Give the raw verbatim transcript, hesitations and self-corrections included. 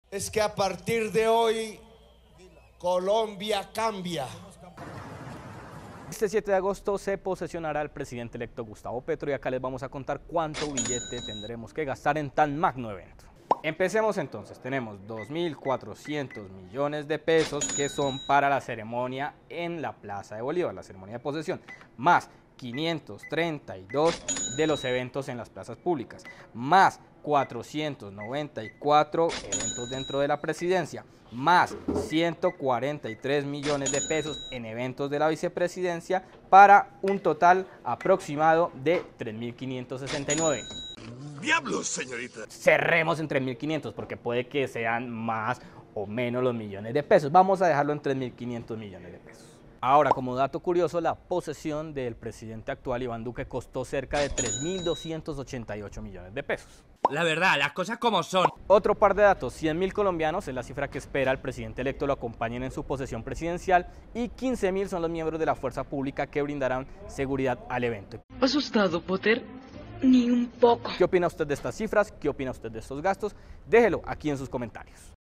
Es que a partir de hoy Colombia cambia. Este siete de agosto se posesionará el presidente electo Gustavo Petro y acá les vamos a contar cuánto billete tendremos que gastar en tan magno evento. Empecemos entonces, tenemos dos mil cuatrocientos millones de pesos que son para la ceremonia en la Plaza de Bolívar, la ceremonia de posesión, más quinientos treinta y dos de los eventos en las plazas públicas, más cuatrocientos noventa y cuatro eventos dentro de la presidencia, más ciento cuarenta y tres millones de pesos en eventos de la vicepresidencia, para un total aproximado de tres mil quinientos sesenta y nueve. ¡Diablos, señorita! Cerremos en tres mil quinientos porque puede que sean más o menos los millones de pesos. Vamos a dejarlo en tres mil quinientos millones de pesos. Ahora, como dato curioso, la posesión del presidente actual, Iván Duque, costó cerca de tres mil doscientos ochenta y ocho millones de pesos. La verdad, las cosas como son. Otro par de datos, cien mil colombianos es la cifra que espera el presidente electo lo acompañen en su posesión presidencial y quince mil son los miembros de la fuerza pública que brindarán seguridad al evento. ¿Asustado, Potter? Ni un poco. ¿Qué opina usted de estas cifras? ¿Qué opina usted de estos gastos? Déjelo aquí en sus comentarios.